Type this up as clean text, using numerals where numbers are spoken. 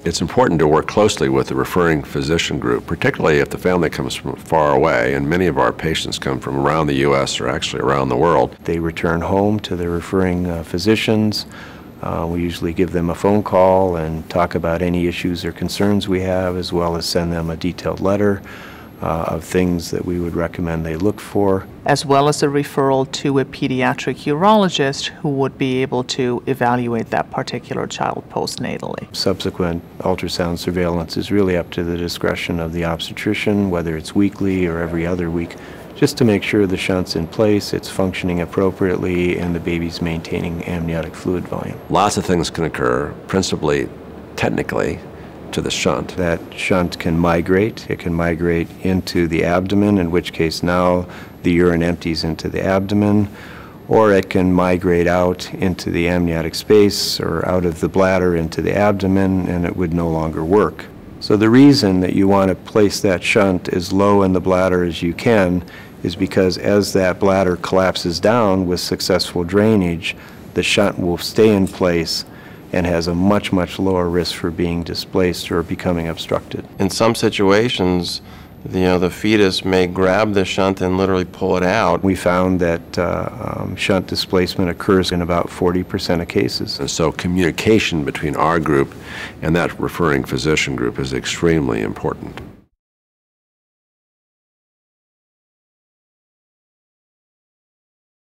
It's important to work closely with the referring physician group, particularly if the family comes from far away, and many of our patients come from around the U.S. or actually around the world. They return home to their referring physicians. We usually give them a phone call and talk about any issues or concerns we have, as well as send them a detailed letter of things that we would recommend they look for. As well as a referral to a pediatric urologist who would be able to evaluate that particular child postnatally. Subsequent ultrasound surveillance is really up to the discretion of the obstetrician, whether it's weekly or every other week, just to make sure the shunt's in place, it's functioning appropriately, and the baby's maintaining amniotic fluid volume. Lots of things can occur, principally, technically, to the shunt. That shunt can migrate. It can migrate into the abdomen, in which case now the urine empties into the abdomen, or it can migrate out into the amniotic space or out of the bladder into the abdomen, and it would no longer work. So the reason that you want to place that shunt as low in the bladder as you can is because as that bladder collapses down with successful drainage, the shunt will stay in place and has a much, much lower risk for being displaced or becoming obstructed. In some situations, the fetus may grab the shunt and literally pull it out. We found that shunt displacement occurs in about 40% of cases. And so communication between our group and that referring physician group is extremely important.